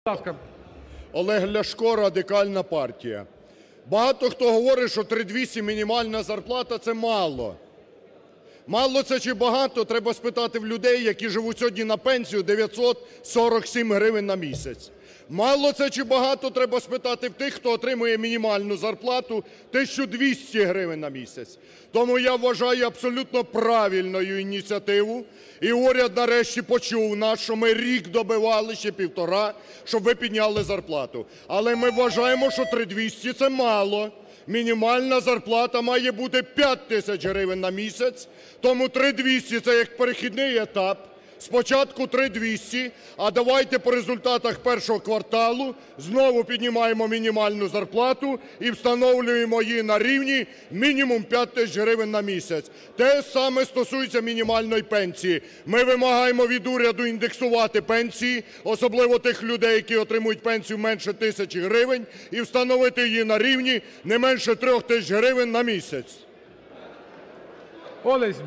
Олег Ляшко, Радикальна партія. Багато хто говорить, що 3200 мінімальна зарплата – це мало. Мало це чи багато, треба спитати в людей, які живуть сьогодні на пенсію 947 гривень на місяць. Мало це чи багато, треба спитати в тих, хто отримує мінімальну зарплату 1200 гривень на місяць. Тому я вважаю абсолютно правильною ініціативу, і уряд нарешті почув нас, що ми рік добивали, ще півтора, щоб ви підняли зарплату. Але ми вважаємо, що 3200 – це мало. Мінімальна зарплата має бути 5000 гривень на місяць, тому 3200 – це як перехідний етап. Спочатку 3200, а давайте по результатах першого кварталу знову піднімаємо мінімальну зарплату і встановлюємо її на рівні мінімум 5000 гривень на місяць. Те саме стосується мінімальної пенсії. Ми вимагаємо від уряду індексувати пенсії, особливо тих людей, які отримують пенсію менше 1000 гривень, і встановити її на рівні не менше 3000 гривень на місяць.